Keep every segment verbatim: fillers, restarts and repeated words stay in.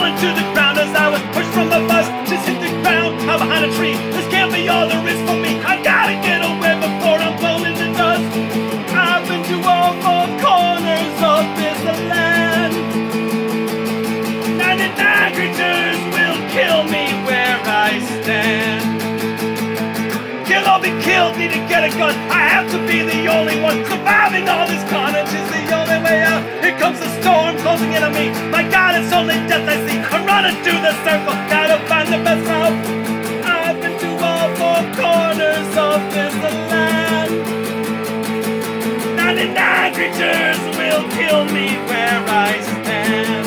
falling to the ground as I was pushed from the bus. Just hit the ground, I'm behind a tree. This can't be all there is for me. I gotta get away before I'm blown in the dust. I've been to all four corners of this land. ninety-nine creatures will kill me where I stand. Kill or be killed, need to get a gun. I have to be the only one. Surviving all this carnage is the only way out. Here comes the storm closing in on me. My God, it's only death I see. I'm running through the circle, gotta find the best route. I've been to all four corners of this land. ninety-nine creatures will kill me where I stand.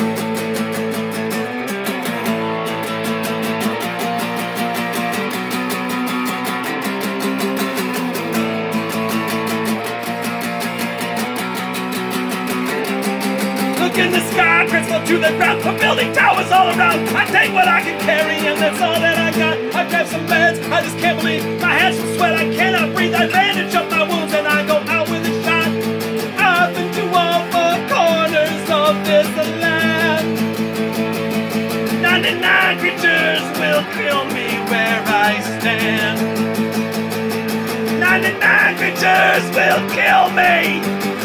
Look in the sky, crystal to the ground. I'm building towers all around. I take what I can carry and that's all that I got. I grab some meds, I just can't believe my hands from sweat, I cannot breathe. I bandage up my wounds and I go out with a shot. I've been to all four corners of this land. ninety-nine creatures will kill me where I stand. ninety-nine creatures will kill me.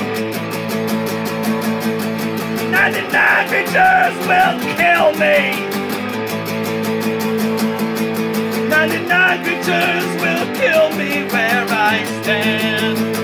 ninety-nine creatures will kill me. ninety-nine creatures will kill me where I stand.